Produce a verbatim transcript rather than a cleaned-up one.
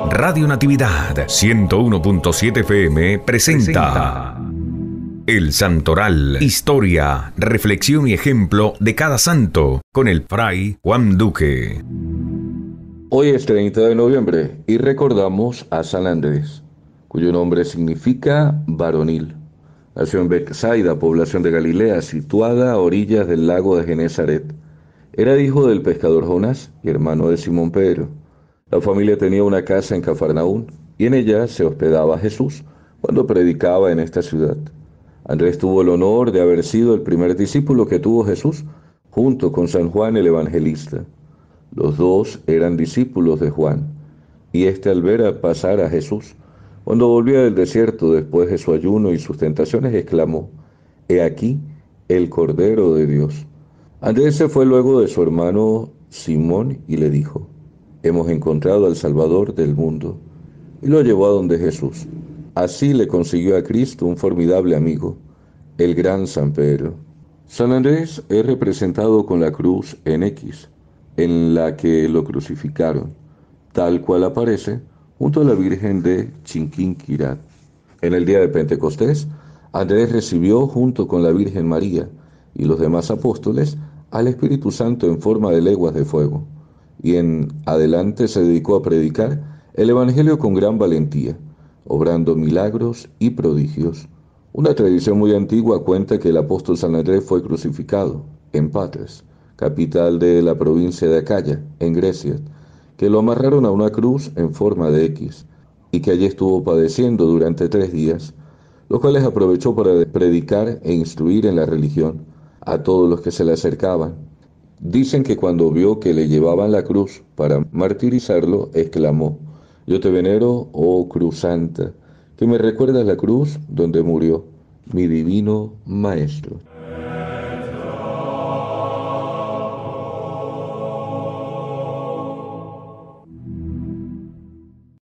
Radio Natividad ciento uno punto siete F M presenta El Santoral, historia, reflexión y ejemplo de cada santo, con el Fray Juan Duque. Hoy es treinta de noviembre y recordamos a San Andrés, cuyo nombre significa varonil. Nació en Betsaida, población de Galilea, situada a orillas del lago de Genesaret. Era hijo del pescador Jonás y hermano de Simón Pedro. La familia tenía una casa en Cafarnaún y en ella se hospedaba Jesús cuando predicaba en esta ciudad. Andrés tuvo el honor de haber sido el primer discípulo que tuvo Jesús, junto con San Juan el Evangelista. Los dos eran discípulos de Juan, y éste al ver pasar a Jesús, cuando volvía del desierto después de su ayuno y sus tentaciones, exclamó: «He aquí el Cordero de Dios». Andrés se fue luego de su hermano Simón y le dijo: «Hemos encontrado al Salvador del mundo», y lo llevó a donde Jesús. Así le consiguió a Cristo un formidable amigo, el gran San Pedro. San Andrés es representado con la cruz en X, en la que lo crucificaron, tal cual aparece junto a la Virgen de Chinquinquirá. En el día de Pentecostés, Andrés recibió junto con la Virgen María y los demás apóstoles al Espíritu Santo en forma de lenguas de fuego, y en adelante se dedicó a predicar el Evangelio con gran valentía, obrando milagros y prodigios. Una tradición muy antigua cuenta que el apóstol San Andrés fue crucificado en Patras, capital de la provincia de Acaya, en Grecia, que lo amarraron a una cruz en forma de X, y que allí estuvo padeciendo durante tres días, los cuales aprovechó para predicar e instruir en la religión a todos los que se le acercaban. Dicen que cuando vio que le llevaban la cruz para martirizarlo, exclamó: «Yo te venero, oh cruz santa, que me recuerdas la cruz donde murió mi divino Maestro».